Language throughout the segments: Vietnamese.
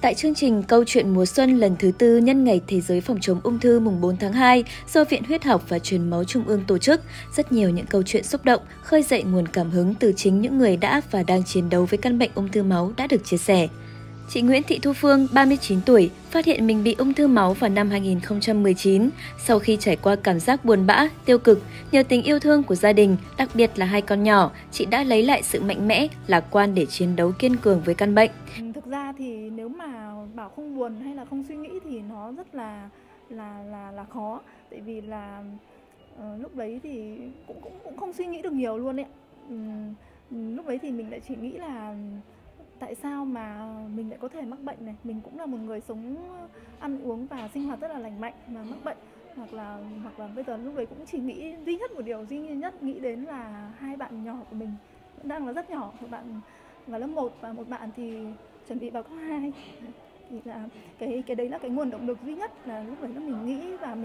Tại chương trình Câu chuyện mùa xuân lần thứ 4 nhân ngày Thế giới phòng chống ung thư mùng 4 tháng 2 do Viện Huyết học và Truyền máu Trung ương tổ chức, rất nhiều những câu chuyện xúc động, khơi dậy nguồn cảm hứng từ chính những người đã và đang chiến đấu với căn bệnh ung thư máu đã được chia sẻ. Chị Nguyễn Thị Thu Phương, 39 tuổi, phát hiện mình bị ung thư máu vào năm 2019. Sau khi trải qua cảm giác buồn bã, tiêu cực, nhờ tình yêu thương của gia đình, đặc biệt là hai con nhỏ, chị đã lấy lại sự mạnh mẽ, lạc quan để chiến đấu kiên cường với căn bệnh. Thực ra thì nếu mà bảo không buồn hay là không suy nghĩ thì nó rất là khó. Tại vì là lúc đấy thì cũng không suy nghĩ được nhiều luôn ấy. Lúc đấy thì mình lại chỉ nghĩ là tại sao mà mình lại có thể mắc bệnh này, mình cũng là một người sống ăn uống và sinh hoạt rất là lành mạnh mà mắc bệnh, hoặc là bây giờ lúc đấy cũng chỉ nghĩ duy nhất nghĩ đến là hai bạn nhỏ của mình vẫn đang là rất nhỏ, một bạn vào lớp 1 và một bạn thì chuẩn bị vào cấp 2. Thì là cái đấy là cái nguồn động lực duy nhất, là lúc đấy là mình nghĩ và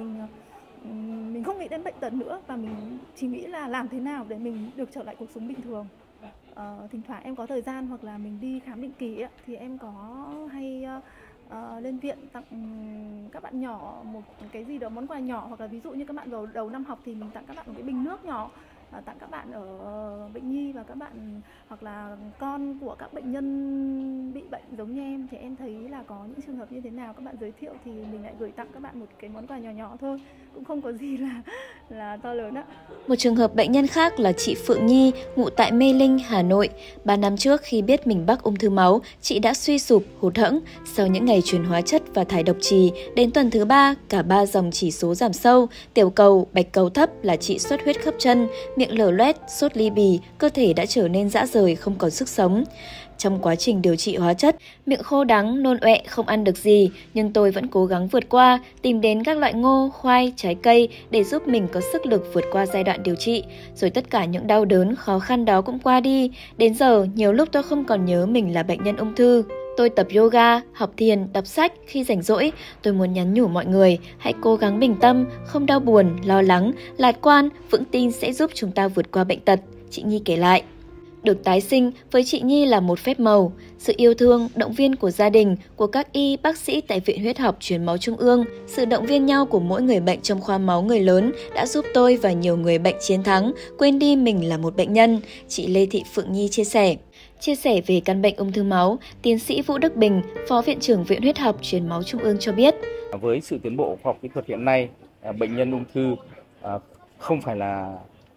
mình không nghĩ đến bệnh tật nữa, và mình chỉ nghĩ là làm thế nào để mình được trở lại cuộc sống bình thường. Thỉnh thoảng em có thời gian hoặc là mình đi khám định kỳ ấy, thì em có hay lên viện tặng các bạn nhỏ một cái gì đó, món quà nhỏ, hoặc là ví dụ như các bạn vào đầu năm học thì mình tặng các bạn một cái bình nước nhỏ, tặng các bạn ở bệnh nhi và các bạn hoặc là con của các bệnh nhân bị bệnh giống như em, thì em thấy là có những trường hợp như thế nào các bạn giới thiệu thì mình lại gửi tặng các bạn một cái món quà nhỏ nhỏ thôi, cũng không có gì là to lớn ạ. Một trường hợp bệnh nhân khác là chị Phượng Nhi, ngụ tại Mê Linh, Hà Nội. 3 năm trước khi biết mình mắc ung thư máu, chị đã suy sụp, hụt hẫng. Sau những ngày truyền hóa chất và thải độc trì, đến tuần thứ 3, cả 3 dòng chỉ số giảm sâu, tiểu cầu, bạch cầu thấp là chị xuất huyết khắp chân, miệng lở loét, sốt ly bì, cơ thể đã trở nên rã rời, không còn sức sống. Trong quá trình điều trị hóa chất, miệng khô đắng, nôn ọe, không ăn được gì, nhưng tôi vẫn cố gắng vượt qua, tìm đến các loại ngô, khoai, trái cây để giúp mình có sức lực vượt qua giai đoạn điều trị. Rồi tất cả những đau đớn, khó khăn đó cũng qua đi. Đến giờ, nhiều lúc tôi không còn nhớ mình là bệnh nhân ung thư. Tôi tập yoga, học thiền, đọc sách khi rảnh rỗi. Tôi muốn nhắn nhủ mọi người, hãy cố gắng bình tâm, không đau buồn, lo lắng, lạc quan, vững tin sẽ giúp chúng ta vượt qua bệnh tật, chị Nhi kể lại. Được tái sinh với chị Nhi là một phép màu. Sự yêu thương, động viên của gia đình, của các y, bác sĩ tại Viện Huyết học Truyền máu Trung ương, sự động viên nhau của mỗi người bệnh trong khoa máu người lớn đã giúp tôi và nhiều người bệnh chiến thắng, quên đi mình là một bệnh nhân, chị Lê Thị Phượng Nhi chia sẻ. Chia sẻ về căn bệnh ung thư máu, tiến sĩ Vũ Đức Bình, Phó Viện trưởng Viện Huyết học Truyền máu Trung ương cho biết. Với sự tiến bộ khoa học kỹ thuật hiện nay, bệnh nhân ung thư không phải là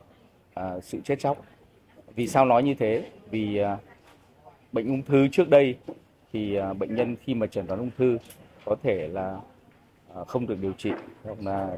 sự chết chóc. Vì sao nói như thế? Vì bệnh ung thư trước đây thì bệnh nhân khi mà chẩn đoán ung thư có thể là không được điều trị, hoặc là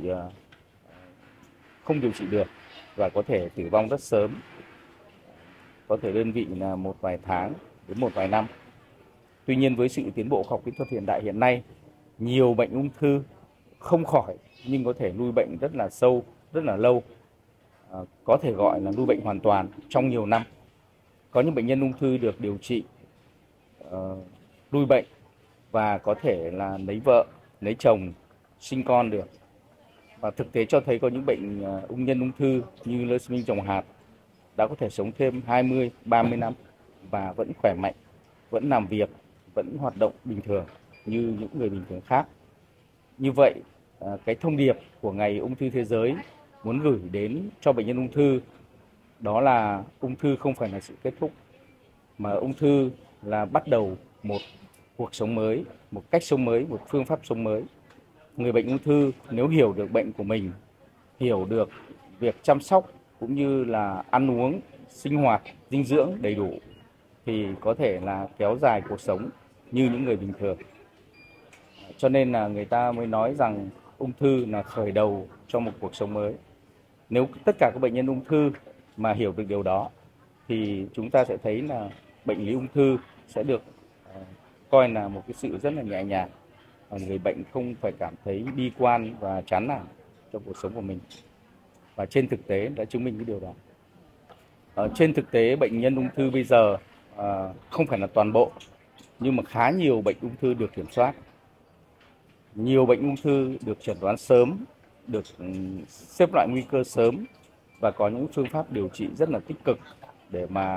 không điều trị được và có thể tử vong rất sớm, có thể đơn vị là một vài tháng đến một vài năm. Tuy nhiên với sự tiến bộ khoa học kỹ thuật hiện đại hiện nay, nhiều bệnh ung thư không khỏi nhưng có thể nuôi bệnh rất là sâu, rất là lâu, có thể gọi là nuôi bệnh hoàn toàn trong nhiều năm. Có những bệnh nhân ung thư được điều trị nuôi bệnh và có thể là lấy vợ, lấy chồng, sinh con được. Và thực tế cho thấy có những bệnh nhân ung thư như leucemia tròng hạt đã có thể sống thêm 20, 30 năm và vẫn khỏe mạnh, vẫn làm việc, vẫn hoạt động bình thường như những người bình thường khác. Như vậy, cái thông điệp của Ngày Ung thư Thế giới muốn gửi đến cho bệnh nhân ung thư đó là ung thư không phải là sự kết thúc, mà ung thư là bắt đầu một cuộc sống mới, một cách sống mới, một phương pháp sống mới. Người bệnh ung thư nếu hiểu được bệnh của mình, hiểu được việc chăm sóc cũng như là ăn uống, sinh hoạt, dinh dưỡng đầy đủ thì có thể là kéo dài cuộc sống như những người bình thường. Cho nên là người ta mới nói rằng ung thư là khởi đầu cho một cuộc sống mới. Nếu tất cả các bệnh nhân ung thư mà hiểu được điều đó thì chúng ta sẽ thấy là bệnh lý ung thư sẽ được coi là một cái sự rất là nhẹ nhàng. Người bệnh không phải cảm thấy bi quan và chán nản trong cuộc sống của mình. Và trên thực tế đã chứng minh cái điều đó. Trên thực tế bệnh nhân ung thư bây giờ không phải là toàn bộ, nhưng mà khá nhiều bệnh ung thư được kiểm soát. Nhiều bệnh ung thư được chẩn đoán sớm, được xếp loại nguy cơ sớm và có những phương pháp điều trị rất là tích cực để mà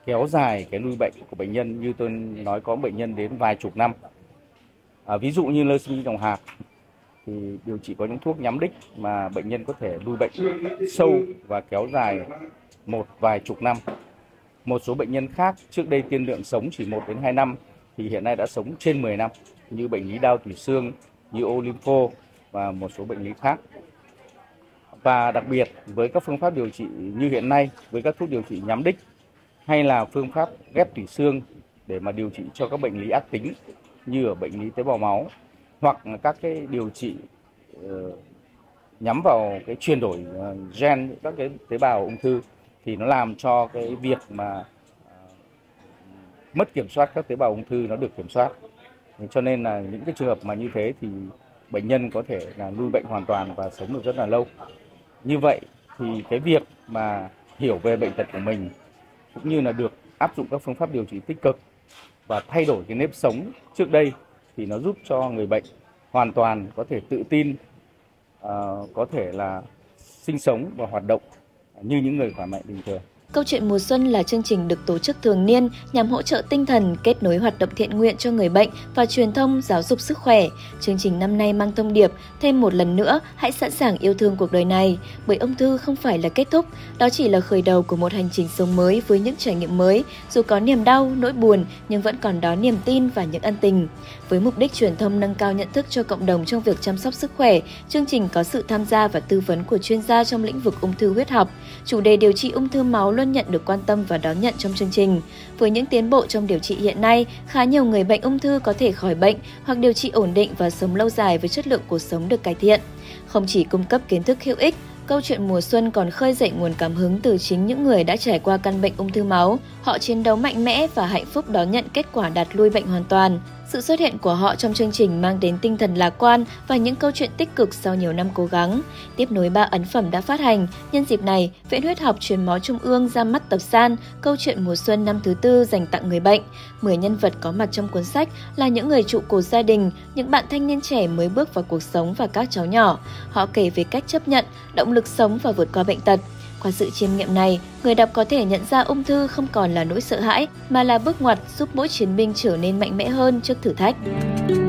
kéo dài cái nuôi bệnh của bệnh nhân. Như tôi nói, có bệnh nhân đến vài chục năm. Ví dụ như leucemia đồng hạt thì điều trị có những thuốc nhắm đích mà bệnh nhân có thể nuôi bệnh sâu và kéo dài một vài chục năm. Một số bệnh nhân khác trước đây tiên lượng sống chỉ 1 đến 2 năm thì hiện nay đã sống trên 10 năm, như bệnh lý đau tủy xương, như ô lympho và một số bệnh lý khác. Và đặc biệt với các phương pháp điều trị như hiện nay, với các thuốc điều trị nhắm đích hay là phương pháp ghép tủy xương để mà điều trị cho các bệnh lý ác tính như ở bệnh lý tế bào máu, hoặc các cái điều trị nhắm vào cái chuyển đổi gen các cái tế bào ung thư, thì nó làm cho cái việc mà mất kiểm soát các tế bào ung thư nó được kiểm soát. Cho nên là những cái trường hợp mà như thế thì bệnh nhân có thể là nuôi bệnh hoàn toàn và sống được rất là lâu. Như vậy thì cái việc mà hiểu về bệnh tật của mình cũng như là được áp dụng các phương pháp điều trị tích cực và thay đổi cái nếp sống trước đây thì nó giúp cho người bệnh hoàn toàn có thể tự tin, có thể là sinh sống và hoạt động như những người khỏe mạnh bình thường. Câu chuyện mùa xuân là chương trình được tổ chức thường niên nhằm hỗ trợ tinh thần, kết nối hoạt động thiện nguyện cho người bệnh và truyền thông giáo dục sức khỏe. Chương trình năm nay mang thông điệp thêm một lần nữa, hãy sẵn sàng yêu thương cuộc đời này, bởi ung thư không phải là kết thúc, đó chỉ là khởi đầu của một hành trình sống mới với những trải nghiệm mới, dù có niềm đau, nỗi buồn nhưng vẫn còn đó niềm tin và những ân tình. Với mục đích truyền thông nâng cao nhận thức cho cộng đồng trong việc chăm sóc sức khỏe, chương trình có sự tham gia và tư vấn của chuyên gia trong lĩnh vực ung thư huyết học. Chủ đề điều trị ung thư máu luôn nhận được quan tâm và đón nhận trong chương trình. Với những tiến bộ trong điều trị hiện nay, khá nhiều người bệnh ung thư có thể khỏi bệnh hoặc điều trị ổn định và sống lâu dài với chất lượng cuộc sống được cải thiện. Không chỉ cung cấp kiến thức hữu ích, câu chuyện mùa xuân còn khơi dậy nguồn cảm hứng từ chính những người đã trải qua căn bệnh ung thư máu. Họ chiến đấu mạnh mẽ và hạnh phúc đón nhận kết quả đạt lui bệnh hoàn toàn. Sự xuất hiện của họ trong chương trình mang đến tinh thần lạc quan và những câu chuyện tích cực sau nhiều năm cố gắng. Tiếp nối 3 ấn phẩm đã phát hành, nhân dịp này, Viện Huyết học Truyền máu Trung ương ra mắt tập san Câu chuyện mùa xuân năm thứ 4 dành tặng người bệnh. 10 nhân vật có mặt trong cuốn sách là những người trụ cột gia đình, những bạn thanh niên trẻ mới bước vào cuộc sống và các cháu nhỏ. Họ kể về cách chấp nhận, động lực sống và vượt qua bệnh tật. Qua sự chiêm nghiệm này, người đọc có thể nhận ra ung thư không còn là nỗi sợ hãi, mà là bước ngoặt giúp mỗi chiến binh trở nên mạnh mẽ hơn trước thử thách.